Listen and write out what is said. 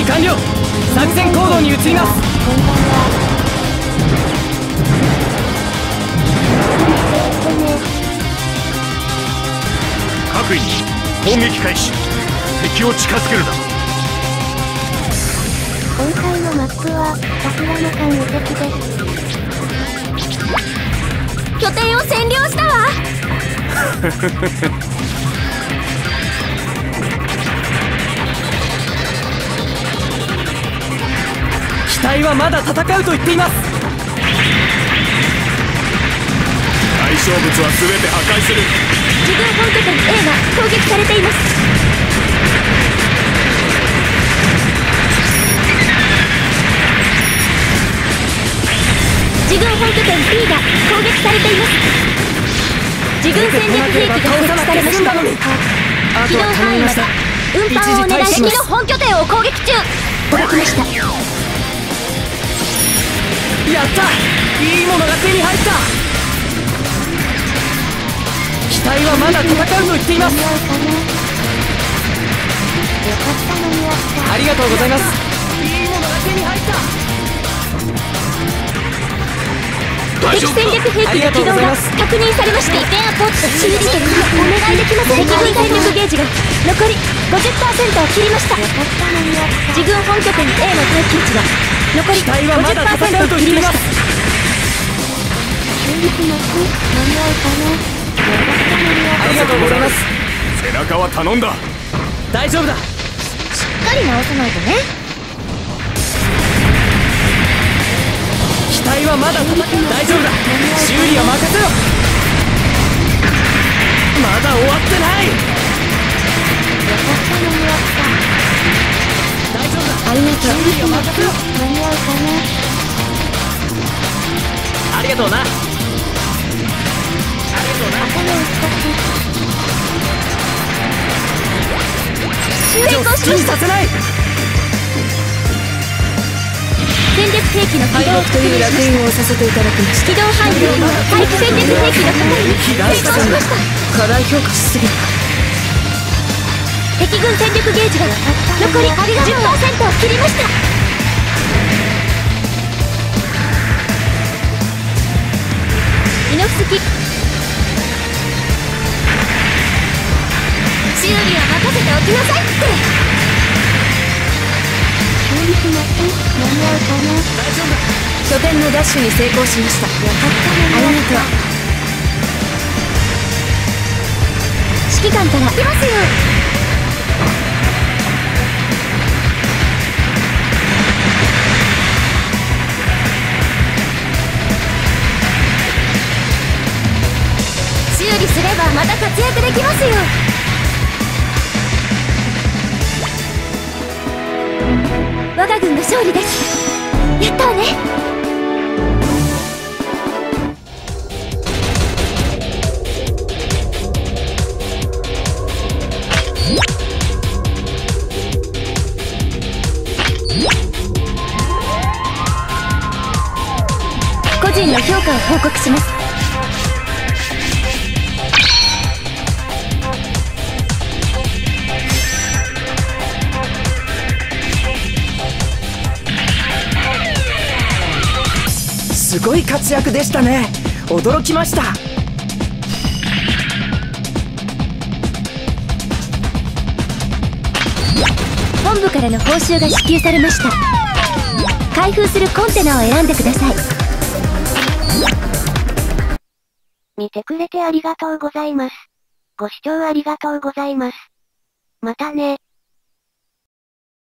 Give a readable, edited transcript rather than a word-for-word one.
備完了。作戦行動に移ります。 こんばんは。 各員攻撃開始。敵を近づけるな。 今回のマップは桜の間無敵です。拠点を占領したわ。 機体はまだ戦うと言っています。 対象物は全て破壊する。 自軍本拠点 A が攻撃されています。自軍本拠点 B が攻撃されています。自軍戦略兵器が攻撃されました。機動範囲まで運搬を狙い、敵の本拠点を攻撃中。届きました。 やった、いいものが手に入った。機体はまだ戦うと言っています。ありがとうございます。いいものが手に入った。 敵戦略兵器の起動が確認されました。リペアポット修理券お願いできます。敵軍戦力ゲージが残り 50% を切りました。自軍本拠点 A の耐久値が残り 50% を切りました。 ありがとうございます。 背中は頼んだ。 大丈夫だ。 しっかり直さないとね。 機体はまだ戦う。大丈夫だ。修理は任せろ。まだ終わってない。大丈夫だ。 ありがとう。 修理は任せろ。 間に合うかな。 ありがとうな。ありがとうな。 成功しました。 させない。 戦略兵器の起動という楽園をさせていただきました。 起動範囲よりも待機戦略兵器の係に成功しました。 過大評価しすぎる。 敵軍戦力ゲージが残り 10% を切りました。ミノフスキ修理は任せておきなさいって。修理しません。間に合うかな。 大丈夫だ。 拠点のダッシュに成功しました。よかったね。ありがとう。指揮官から来ますよ。修理すればまた活躍できますよ。我が軍の勝利です。やったわね。個人の評価を報告します。 すごい活躍でしたね。驚きました。 本部からの報酬が支給されました。開封するコンテナを選んでください。見てくれてありがとうございます。ご視聴ありがとうございます。またね。